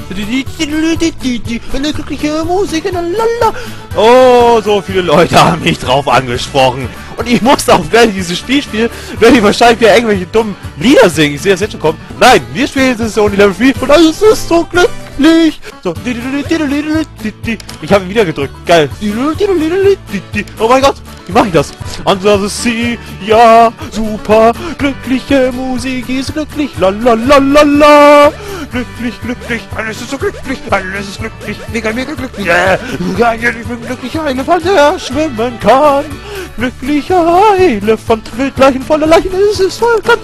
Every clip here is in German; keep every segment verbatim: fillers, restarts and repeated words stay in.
Eine glückliche Musik, lala. Oh, so viele Leute haben mich drauf angesprochen. Und ich muss auch, während ich dieses Spiel spiele, werde ich wahrscheinlich wieder irgendwelche dummen Lieder singen. Ich sehe das jetzt schon kommen. Nein, wir spielen das Only Level drei und alles ist so glücklich. So. Ich habe ihn wieder gedrückt. Geil. Oh mein Gott, wie mache ich das? Under the Sea, ja, super. Glückliche Musik ist glücklich. Lalalala. Glücklich, glücklich, alles ist so glücklich, alles ist glücklich, mega, mega glücklich. Yeah. Ich bin glücklicher Elefant, der schwimmen kann. Glücklicher Elefant mit Leichen voller Leichen ist es voll kann.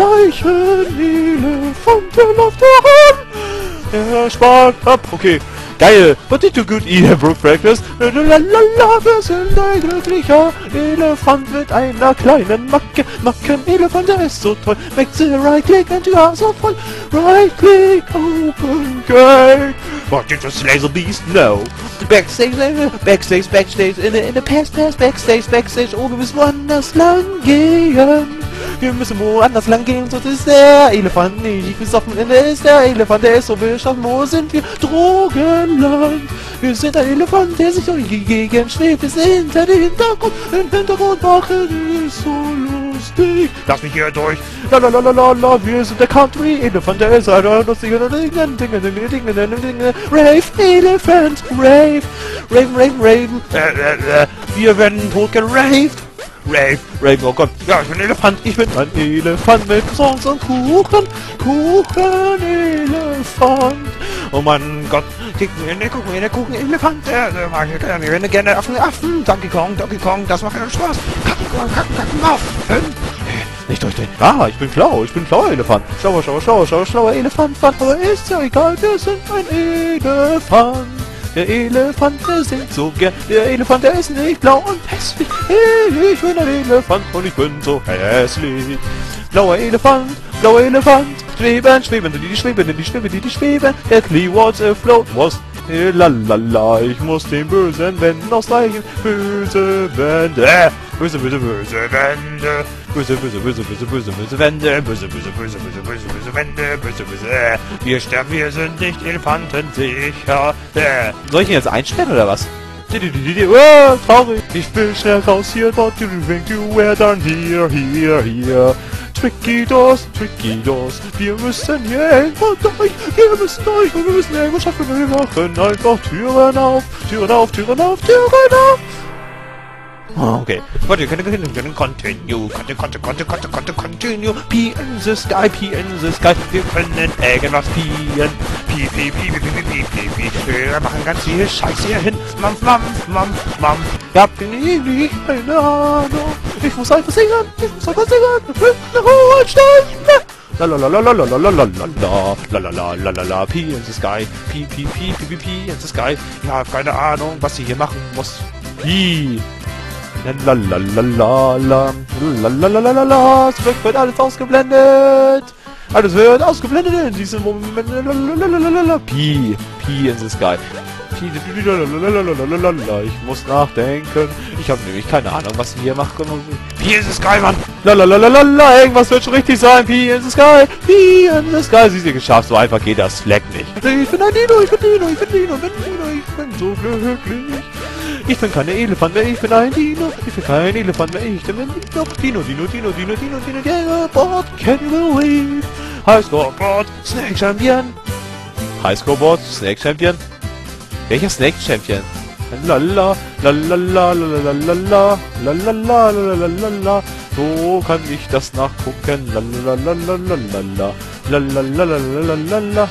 Leichenelefant, der läuft heran. Er spart ab. Okay, geil. But did you good eat a brook breakfast? Lalalala, wir sind ein glücklicher Elefant mit einer kleinen Macke. Mackenelefant, der ist so toll. Make the right click and you are so voll. Right click, open gate. What did you slay the beast? No. Backstage, backstage, backstage, in the, in the past, past, backstage, backstage. Oh, wir müssen woanders lang gehen. Wir müssen woanders lang gehen, sonst ist der Elefant nicht besoffen. Der ist der Elefant, der ist so beschaffen. Wo sind wir? Drogenland. Wir sind ein Elefant, der sich durch die Gegend schwebt. Wir sind hinter den Hintergrund. Im Hintergrund machen ist so lustig. Lass mich hier durch. Lalalala, wir sind der Country Elefant, der ist ein lustiger Dinge, Dinge, Dinge, Dinge, Dinge, Dinge. Rave, Elefant, Rave. Raven, Raven, Raven. Äh, äh, äh. Wir werden tot geraved. Rave, Rave, oh Gott. Ja, ich bin ein Elefant. Ich bin ein Elefant mit Songs und Kuchen. Kuchen, Elefant. Oh mein Gott. Guck mir, guck mir, der Kuchen, Elefant. Der, der mag ich gerne. Ich bin gerne Affen, Affen. Donkey Kong, Donkey Kong. Das macht einen Spaß. Kacken, kacken, kacken, Affen. Nicht durchdrehen. Ah, ich bin schlau. Ich bin schlauer Elefant. Schlauer, schlauer, schlauer, schlauer, schlauer Elefant. Aber ist ja egal. Wir sind ein Elefant. Der Elefant, der singt so gern. Der Elefant, der ist nicht blau und hässlich. Ich bin ein Elefant und ich bin so hässlich. Blauer Elefant, blauer Elefant. Schweben, schweben, die schweben, die schweben, die schweben. Der Klee was afloat was. Lalala, ich muss den bösen Wänden ausweichen. Böse Wände. Böse, böse, böse Wände. Böse, böse, böse, böse, böse, böse Wände. Böse, böse, böse, böse, böse, böse Wände. Böse, böse. Wir sterben, wir sind nicht Elefanten sicher. Soll ich ihn jetzt einsperren oder was? Oh, traurig. Ich will schnell raus hier. What do you think you were done here, here, here? Tricky Doors, Tricky Doors. Wir müssen hier irgendwo durch. Wir müssen durch und wir müssen irgendwo schaffen. Wir machen einfach Türen auf. Türen auf, Türen auf, Türen auf. Oh, okay. But you can continue, continue, continue, continue, continue, continue. Pee in the sky, pee in the sky. Wir können irgendwas pieen. Pie, pie, pie, pie, pie, pie, pie, pie. Wir machen ganz viel Scheiß hier hin. Mampf, mampf, mampf, mampf. Ich hab nie keine Ahnung. Ich muss einfach singen. Ich muss einfach singen. Ich will nach Hohenstein. Lalalalalalalalalala. Lalalalalalala. Pee in the sky. Pee, pee, pee, pee, pee, pee in the sky. Ich hab keine Ahnung, was ich hier machen muss. Pee. Lalalala, lalalala, es wird alles ausgeblendet. Alles wird ausgeblendet in diesem Moment. Lalalala, Pi, Pi in the sky. Pi, lalalala, ich muss nachdenken. Ich habe nämlich keine Ahnung, was ich hier mache. Pi in the sky, Mann. Lalalala, irgendwas wird schon richtig sein. Pi in the sky, Pi in the sky. Sie sind geschafft, so einfach geht das Fleck nicht. Ich bin ein Dino, ich bin Dino, ich bin Dino, ich bin Dino, ich bin so glücklich. Ich bin keine Elefant mehr, ich bin ein Dino. Ich bin kein Elefant mehr, ich bin Dino. Dino, Dino, Dino, Dino, Dino, Dino, Dino, Board, can you believe? Highscore-Board, Snake Champion. Highscore-Board, Snake Champion. Welcher Snake Champion? Lala, lalala, lalala, lalala, lalala. So kann ich das nachgucken. Lalala, lalala, lalala, lalala,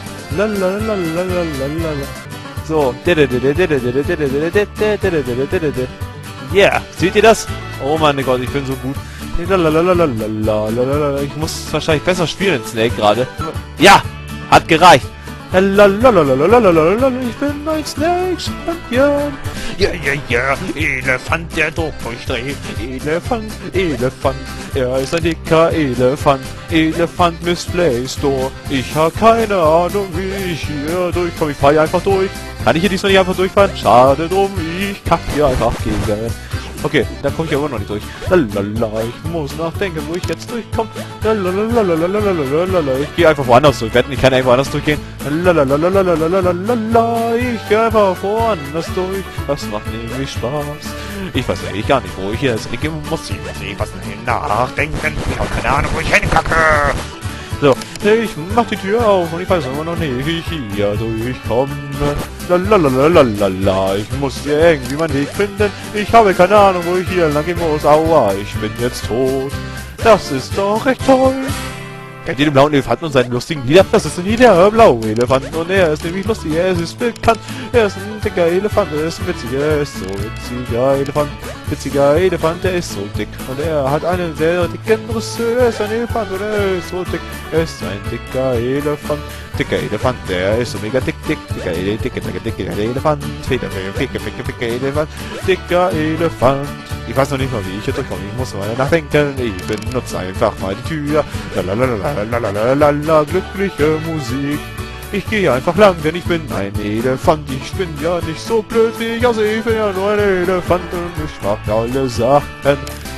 lalala. So. Yeah, seht ihr das? Oh mein Gott, ich bin so gut. Ich muss wahrscheinlich besser spielen, Snake gerade. Ja, hat gereicht. Ich bin ein Snake Champion. Ja, ja, ja, Elefant, der durchdreht. Elefant, Elefant, er ist ein dicker Elefant. Elefant misplaced door. Ich habe keine Ahnung, wie ich hier durchkomme. Ich fahre hier einfach durch. Kann ich hier diesmal nicht einfach durchfahren? Schade drum, ich kack hier einfach gegen Okay, da komme ich aber noch nicht durch. Lalala, ich muss nachdenken, wo ich jetzt durchkomme. Lalalala, ich gehe einfach woanders durch. Wetten, ich kann einfach woanders durchgehen. Lalalala, ich gehe einfach woanders durch. Das macht nämlich Spaß. Ich weiß eigentlich gar nicht, wo ich jetzt hingehen muss. Ich muss ich was nachdenken. Ich habe keine Ahnung, wo ich hinkacke. So, ich mach die Tür auf und ich weiß immer noch nicht, wie ich hier durchkomme. Lalalala, ich muss hier irgendwie meinen Weg finden. Ich habe keine Ahnung, wo ich hier lang gehen muss. Aua, ich bin jetzt tot. Das ist doch recht toll. Kennt ihr den blauen Elefanten und seinen lustigen Lieder? Das ist ein der blaue Elefant und er ist nämlich lustig, er ist bekannt. Er ist ein dicker Elefant, er ist ein witziger, er ist so witziger Elefant. Witziger Elefant, der ist so dick und er hat einen sehr dicken Rüssel. Er ist ein Elefant und er ist so dick, er ist ein dicker Elefant. Dicker Elefant, der ist so mega dick, dick, dicker, dicker, dicker, dicker Elefant. Dicker, dicker, dicker Elefant, dicker Elefant. Ich weiß noch nicht mal, wie ich hier durchkomme. Ich muss mal nachdenken. Ich benutze einfach mal die Tür. Lalalala, glückliche Musik. Ich gehe einfach lang, denn ich bin ein Elefant. Ich bin ja nicht so blöd wie ich aussehe. Ich bin ja nur ein Elefant und ich mag alle Sachen.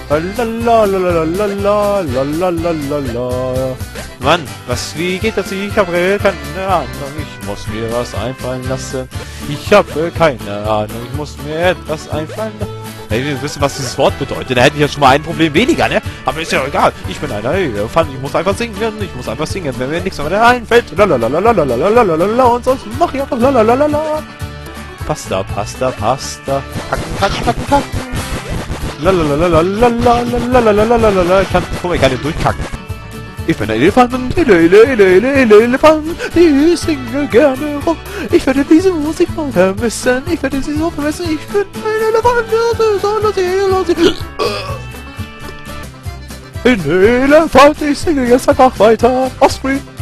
Lalalala. Mann, was, wie geht das? Ich habe keine Ahnung. Ich muss mir was einfallen lassen. Ich habe keine Ahnung. Ich muss mir etwas einfallen lassen. Hey, wir wissen, was dieses Wort bedeutet. Da hätte ich ja schon mal ein Problem weniger, ne? Aber ist ja egal. Ich bin einer Elefant. Ich muss einfach singen. Ich muss einfach singen, wenn mir nichts mehr einfällt. Lalalala. Und sonst mach ich einfach lalalala. Pasta, Pasta, Pasta. Kacken, kacken, kacken, kacken. Lalalala. Ich kann, guck mal, ich kann den durchkacken. Ich bin ein Elefant und ele, ele, ele, ele, ele, Elefant. Ich singe gerne rum. Ich werde diese Musik mal vermissen. Ich werde sie so vermissen. Ich bin ein Elefant. Ein Elefant. Ich singe jetzt einfach weiter. Offscreen.